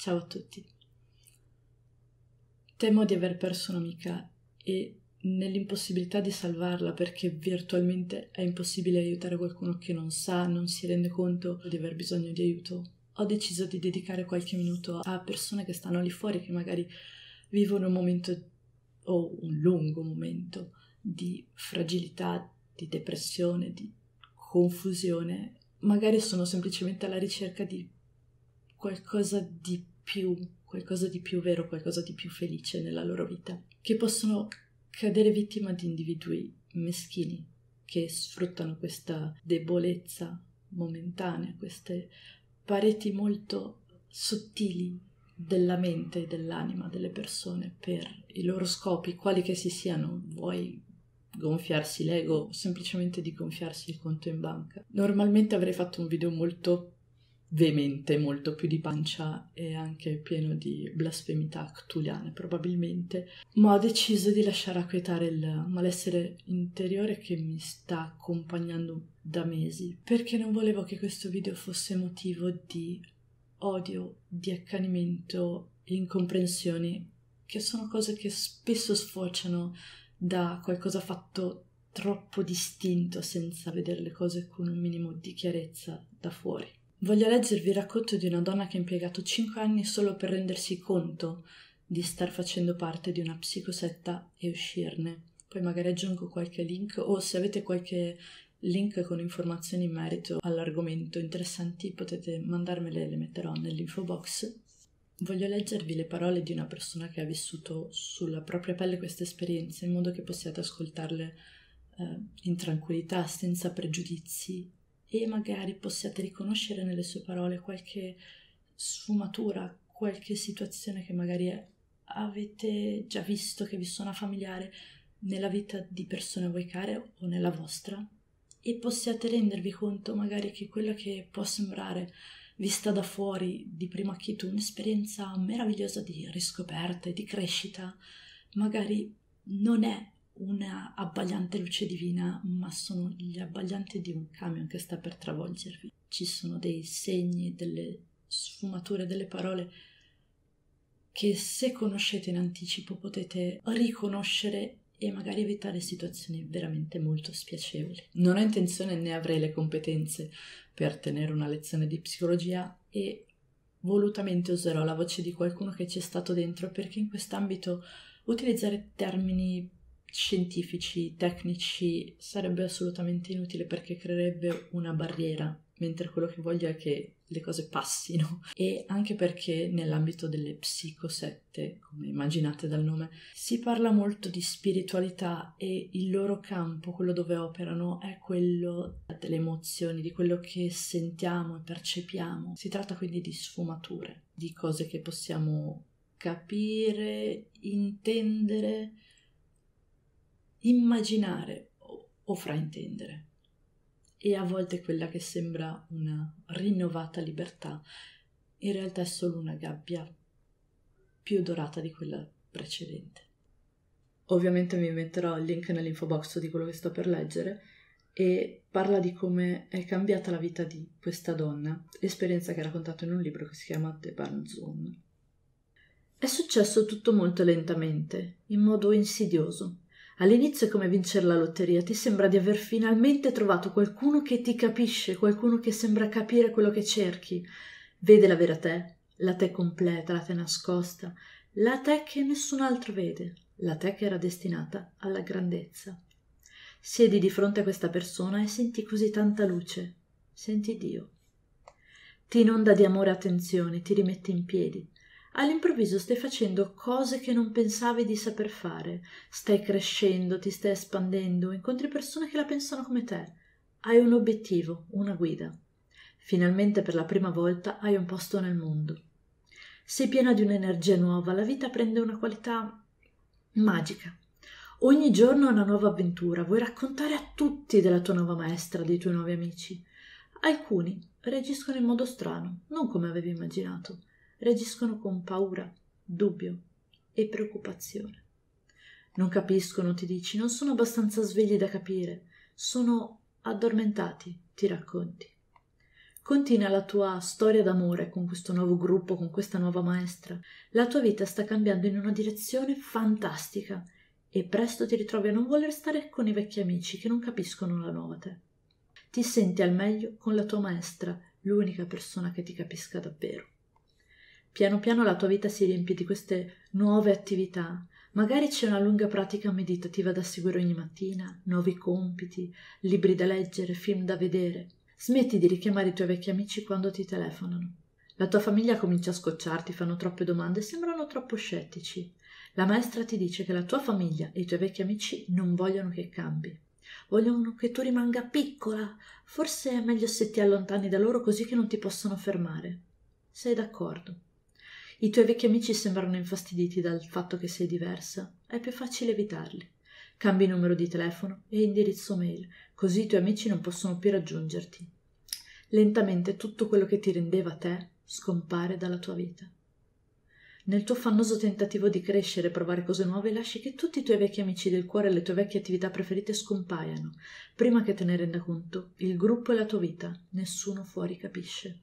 Ciao a tutti. Temo di aver perso un'amica e nell'impossibilità di salvarla perché virtualmente è impossibile aiutare qualcuno che non sa, non si rende conto di aver bisogno di aiuto, ho deciso di dedicare qualche minuto a persone che stanno lì fuori, che magari vivono un momento o un lungo momento di fragilità, di depressione, di confusione. Magari sono semplicemente alla ricerca di qualcosa di più vero, qualcosa di più felice nella loro vita, che possono cadere vittima di individui meschini che sfruttano questa debolezza momentanea, queste pareti molto sottili della mente e dell'anima delle persone per i loro scopi, quali che si siano, vuoi gonfiarsi l'ego o semplicemente di gonfiarsi il conto in banca. Normalmente avrei fatto un video molto veemente, molto più di pancia e anche pieno di blasfemità cthulhiane probabilmente, ma ho deciso di lasciare acquietare il malessere interiore che mi sta accompagnando da mesi, perché non volevo che questo video fosse motivo di odio, di accanimento, incomprensioni, che sono cose che spesso sfociano da qualcosa fatto troppo distinto senza vedere le cose con un minimo di chiarezza da fuori. Voglio leggervi il racconto di una donna che ha impiegato 5 anni solo per rendersi conto di star facendo parte di una psicosetta e uscirne. Poi magari aggiungo qualche link, o se avete qualche link con informazioni in merito all'argomento interessanti potete mandarmele, le metterò nell'info box. Voglio leggervi le parole di una persona che ha vissuto sulla propria pelle queste esperienze, in modo che possiate ascoltarle in tranquillità, senza pregiudizi, e magari possiate riconoscere nelle sue parole qualche sfumatura, qualche situazione che magari avete già visto, che vi suona familiare nella vita di persone a voi care o nella vostra, e possiate rendervi conto magari che quella che può sembrare, vista da fuori, di primo acchito un'esperienza meravigliosa di riscoperta e di crescita, magari non è una abbagliante luce divina, ma sono gli abbaglianti di un camion che sta per travolgervi. Ci sono dei segni, delle sfumature, delle parole che se conoscete in anticipo potete riconoscere e magari evitare situazioni veramente molto spiacevoli. Non ho intenzione né avrei le competenze per tenere una lezione di psicologia e volutamente userò la voce di qualcuno che ci è stato dentro, perché in quest'ambito utilizzare termini scientifici, tecnici sarebbe assolutamente inutile, perché creerebbe una barriera, mentre quello che voglio è che le cose passino. E anche perché nell'ambito delle psicosette, come immaginate dal nome, si parla molto di spiritualità e il loro campo, quello dove operano, è quello delle emozioni, di quello che sentiamo e percepiamo. Si tratta quindi di sfumature, di cose che possiamo capire, intendere, immaginare o fraintendere. E a volte quella che sembra una rinnovata libertà in realtà è solo una gabbia più dorata di quella precedente. Ovviamente vi metterò il link nell'info box di quello che sto per leggere, e parla di come è cambiata la vita di questa donna, esperienza che ha raccontato in un libro che si chiama The Barn Zone. È successo tutto molto lentamente, in modo insidioso. All'inizio è come vincere la lotteria, ti sembra di aver finalmente trovato qualcuno che ti capisce, qualcuno che sembra capire quello che cerchi. Vede la vera te, la te completa, la te nascosta, la te che nessun altro vede, la te che era destinata alla grandezza. Siedi di fronte a questa persona e senti così tanta luce, senti Dio. Ti inonda di amore e attenzione, ti rimette in piedi. All'improvviso stai facendo cose che non pensavi di saper fare, stai crescendo, ti stai espandendo, incontri persone che la pensano come te, hai un obiettivo, una guida. Finalmente per la prima volta hai un posto nel mondo. Sei piena di un'energia nuova, la vita prende una qualità magica. Ogni giorno è una nuova avventura, vuoi raccontare a tutti della tua nuova maestra, dei tuoi nuovi amici. Alcuni reagiscono in modo strano, non come avevi immaginato. Reagiscono con paura, dubbio e preoccupazione. Non capiscono, ti dici, non sono abbastanza svegli da capire, sono addormentati, ti racconti. Continua la tua storia d'amore con questo nuovo gruppo, con questa nuova maestra. La tua vita sta cambiando in una direzione fantastica e presto ti ritrovi a non voler stare con i vecchi amici che non capiscono la nuova te. Ti senti al meglio con la tua maestra, l'unica persona che ti capisca davvero. Piano piano la tua vita si riempie di queste nuove attività. Magari c'è una lunga pratica meditativa da seguire ogni mattina, nuovi compiti, libri da leggere, film da vedere. Smetti di richiamare i tuoi vecchi amici quando ti telefonano. La tua famiglia comincia a scocciarti, fanno troppe domande, sembrano troppo scettici. La maestra ti dice che la tua famiglia e i tuoi vecchi amici non vogliono che cambi. Vogliono che tu rimanga piccola. Forse è meglio se ti allontani da loro così che non ti possono fermare. Sei d'accordo? I tuoi vecchi amici sembrano infastiditi dal fatto che sei diversa. È più facile evitarli. Cambi numero di telefono e indirizzo mail, così i tuoi amici non possono più raggiungerti. Lentamente tutto quello che ti rendeva te scompare dalla tua vita. Nel tuo affannoso tentativo di crescere e provare cose nuove, lasci che tutti i tuoi vecchi amici del cuore e le tue vecchie attività preferite scompaiano. Prima che te ne renda conto, il gruppo è la tua vita, nessuno fuori capisce.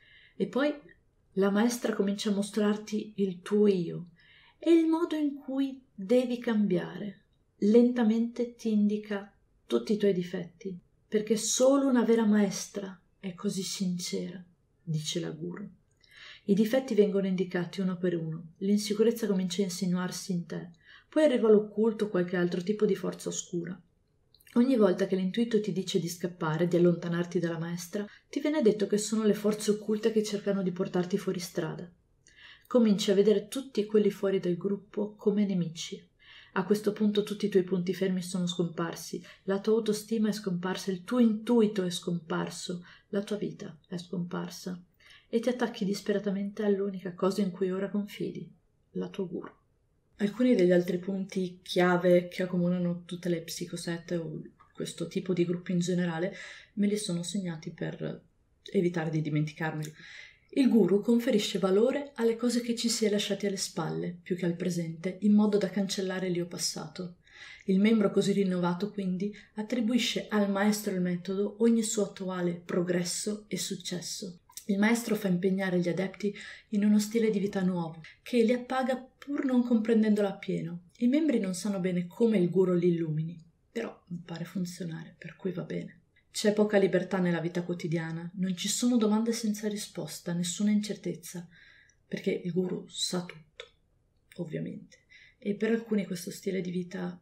E poi la maestra comincia a mostrarti il tuo io e il modo in cui devi cambiare. Lentamente ti indica tutti i tuoi difetti, perché solo una vera maestra è così sincera, dice la guru. I difetti vengono indicati uno per uno, l'insicurezza comincia a insinuarsi in te, poi arriva l'occulto o qualche altro tipo di forza oscura. Ogni volta che l'intuito ti dice di scappare, di allontanarti dalla maestra, ti viene detto che sono le forze occulte che cercano di portarti fuori strada. Cominci a vedere tutti quelli fuori del gruppo come nemici. A questo punto tutti i tuoi punti fermi sono scomparsi, la tua autostima è scomparsa, il tuo intuito è scomparso, la tua vita è scomparsa e ti attacchi disperatamente all'unica cosa in cui ora confidi, la tua guru. Alcuni degli altri punti chiave che accomunano tutte le psicosette o questo tipo di gruppi in generale me li sono segnati per evitare di dimenticarmeli. Il guru conferisce valore alle cose che ci si è lasciati alle spalle, più che al presente, in modo da cancellare l'io passato. Il membro così rinnovato, quindi, attribuisce al maestro il metodo ogni suo attuale progresso e successo. Il maestro fa impegnare gli adepti in uno stile di vita nuovo, che li appaga pur non comprendendolo appieno. I membri non sanno bene come il guru li illumini, però pare funzionare, per cui va bene. C'è poca libertà nella vita quotidiana, non ci sono domande senza risposta, nessuna incertezza, perché il guru sa tutto, ovviamente. E per alcuni questo stile di vita,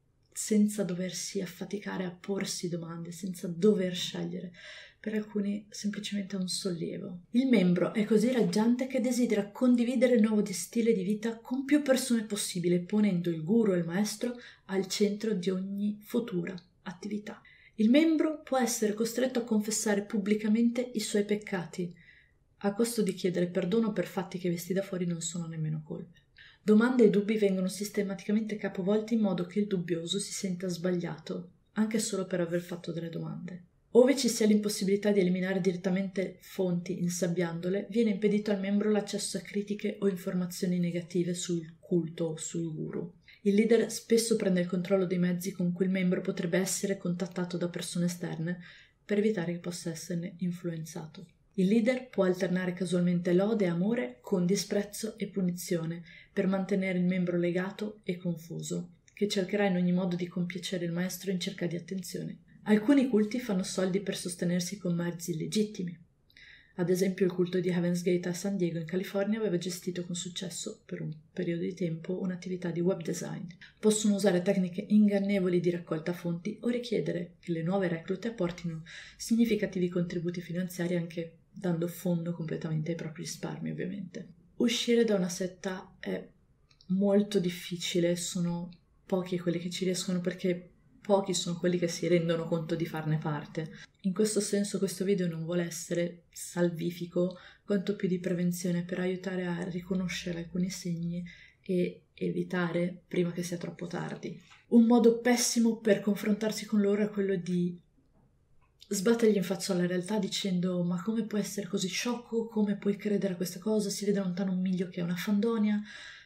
senza doversi affaticare a porsi domande, senza dover scegliere, per alcuni semplicemente è un sollievo. Il membro è così raggiante che desidera condividere il nuovo stile di vita con più persone possibile, ponendo il guru e il maestro al centro di ogni futura attività. Il membro può essere costretto a confessare pubblicamente i suoi peccati, a costo di chiedere perdono per fatti che visti da fuori non sono nemmeno colpe. Domande e dubbi vengono sistematicamente capovolti in modo che il dubbioso si senta sbagliato, anche solo per aver fatto delle domande. Ove ci sia l'impossibilità di eliminare direttamente fonti insabbiandole, viene impedito al membro l'accesso a critiche o informazioni negative sul culto o sul guru. Il leader spesso prende il controllo dei mezzi con cui il membro potrebbe essere contattato da persone esterne per evitare che possa esserne influenzato. Il leader può alternare casualmente lode e amore con disprezzo e punizione per mantenere il membro legato e confuso, che cercherà in ogni modo di compiacere il maestro in cerca di attenzione. Alcuni culti fanno soldi per sostenersi con mezzi illegittimi. Ad esempio il culto di Heaven's Gate a San Diego in California aveva gestito con successo per un periodo di tempo un'attività di web design. Possono usare tecniche ingannevoli di raccolta fonti o richiedere che le nuove reclute apportino significativi contributi finanziari anche dando fondo completamente ai propri risparmi, ovviamente. Uscire da una setta è molto difficile, sono pochi quelli che ci riescono perché pochi sono quelli che si rendono conto di farne parte. In questo senso questo video non vuole essere salvifico, quanto più di prevenzione per aiutare a riconoscere alcuni segni e evitare prima che sia troppo tardi. Un modo pessimo per confrontarsi con loro è quello di sbattergli in faccia alla realtà dicendo ma come puoi essere così sciocco, come puoi credere a questa cosa, si vede lontano un miglio che è una fandonia,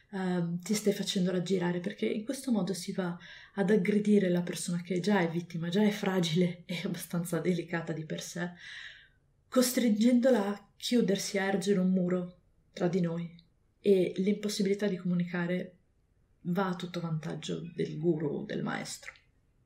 ti stai facendo raggirare, perché in questo modo si va ad aggredire la persona che già è vittima, già è fragile e abbastanza delicata di per sé, costringendola a chiudersi, a ergere un muro tra di noi, e l'impossibilità di comunicare va a tutto vantaggio del guru, del maestro.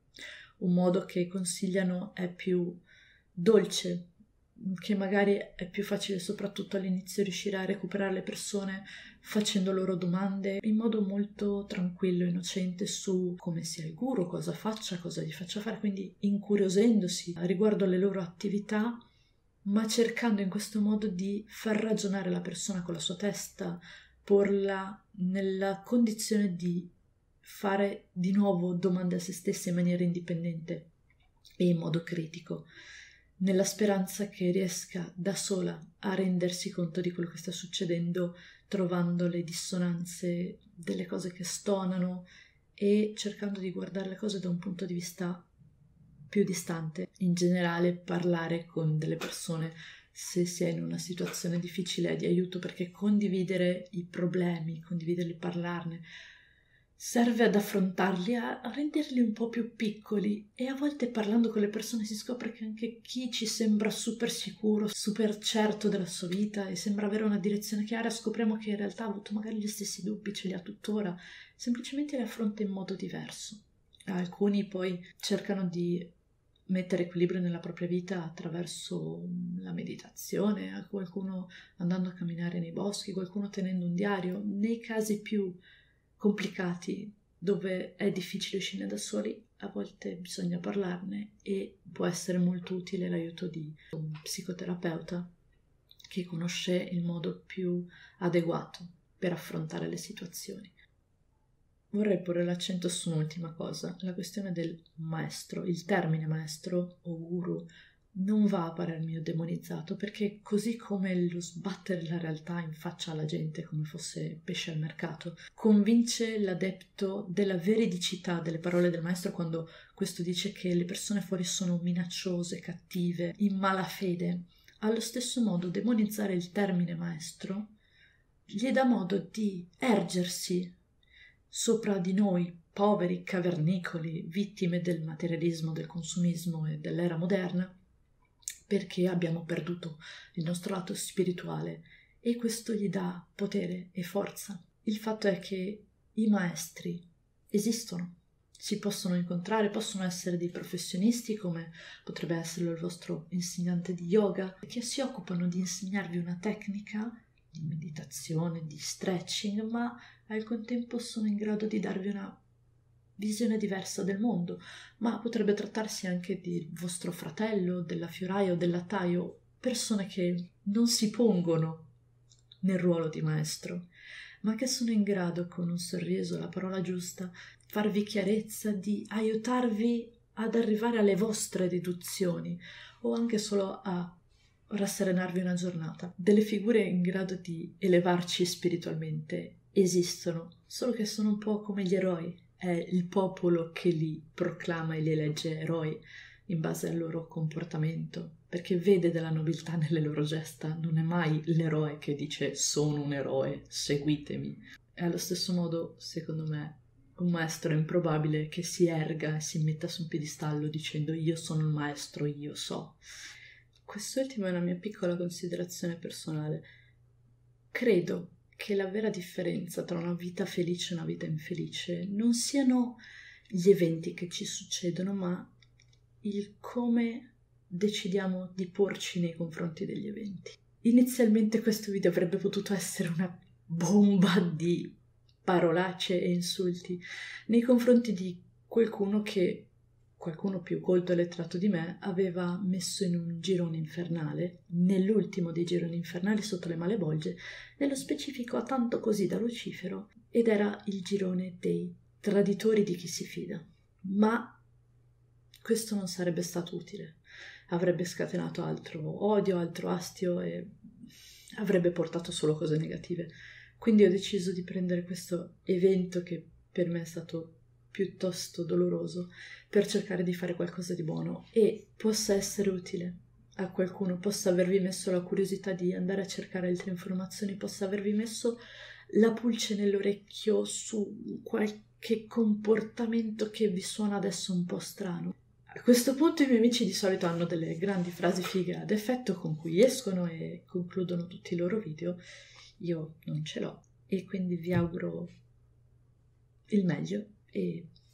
Un modo che consigliano è più dolce, che magari è più facile soprattutto all'inizio riuscire a recuperare le persone facendo loro domande in modo molto tranquillo, innocente su come sia il guru, cosa faccia, cosa gli faccia fare, quindi incuriosendosi riguardo alle loro attività, ma cercando in questo modo di far ragionare la persona con la sua testa, porla nella condizione di fare di nuovo domande a se stessa in maniera indipendente e in modo critico, nella speranza che riesca da sola a rendersi conto di quello che sta succedendo, trovando le dissonanze delle cose che stonano e cercando di guardare le cose da un punto di vista più distante. In generale, parlare con delle persone, se si è in una situazione difficile, è di aiuto, perché condividere i problemi, condividerli, parlarne, serve ad affrontarli, a renderli un po' più piccoli, e a volte parlando con le persone si scopre che anche chi ci sembra super sicuro, super certo della sua vita e sembra avere una direzione chiara, scopriamo che in realtà ha avuto magari gli stessi dubbi, ce li ha tuttora, semplicemente li affronta in modo diverso. Alcuni poi cercano di mettere equilibrio nella propria vita attraverso la meditazione, a qualcuno andando a camminare nei boschi, qualcuno tenendo un diario. Nei casi più complicati, dove è difficile uscire da soli, a volte bisogna parlarne e può essere molto utile l'aiuto di un psicoterapeuta che conosce il modo più adeguato per affrontare le situazioni. Vorrei porre l'accento su un'ultima cosa, la questione del maestro. Il termine maestro o guru non va a parer mio demonizzato, perché così come lo sbattere la realtà in faccia alla gente come fosse pesce al mercato, convince l'adepto della veridicità delle parole del maestro quando questo dice che le persone fuori sono minacciose, cattive, in malafede. Allo stesso modo demonizzare il termine maestro gli dà modo di ergersi sopra di noi, poveri cavernicoli, vittime del materialismo, del consumismo e dell'era moderna, perché abbiamo perduto il nostro lato spirituale, e questo gli dà potere e forza. Il fatto è che i maestri esistono, si possono incontrare, possono essere dei professionisti come potrebbe essere il vostro insegnante di yoga, che si occupano di insegnarvi una tecnica di meditazione, di stretching, ma al contempo sono in grado di darvi una visione diversa del mondo, ma potrebbe trattarsi anche di vostro fratello, della fioraia o del lattaio, persone che non si pongono nel ruolo di maestro, ma che sono in grado, con un sorriso, la parola giusta, farvi chiarezza, di aiutarvi ad arrivare alle vostre deduzioni o anche solo a rasserenarvi una giornata. Delle figure in grado di elevarci spiritualmente esistono, solo che sono un po' come gli eroi. È il popolo che li proclama e li elegge eroi in base al loro comportamento, perché vede della nobiltà nelle loro gesta. Non è mai l'eroe che dice sono un eroe, seguitemi. E allo stesso modo, secondo me, un maestro è improbabile che si erga e si metta su un piedistallo dicendo io sono il maestro, io so. Quest'ultima è una mia piccola considerazione personale. Credo che la vera differenza tra una vita felice e una vita infelice non siano gli eventi che ci succedono, ma il come decidiamo di porci nei confronti degli eventi. Inizialmente questo video avrebbe potuto essere una bomba di parolacce e insulti nei confronti di qualcuno più colto e letrato di me aveva messo in un girone infernale, nell'ultimo dei gironi infernali sotto le malebolge, nello specifico a tanto così da Lucifero, ed era il girone dei traditori di chi si fida. Ma questo non sarebbe stato utile, avrebbe scatenato altro odio, altro astio e avrebbe portato solo cose negative. Quindi ho deciso di prendere questo evento, che per me è stato piuttosto doloroso, per cercare di fare qualcosa di buono e possa essere utile a qualcuno, possa avervi messo la curiosità di andare a cercare altre informazioni, possa avervi messo la pulce nell'orecchio su qualche comportamento che vi suona adesso un po' strano. A questo punto i miei amici di solito hanno delle grandi frasi fighe ad effetto con cui escono e concludono tutti i loro video. Io non ce l'ho e quindi vi auguro il meglio e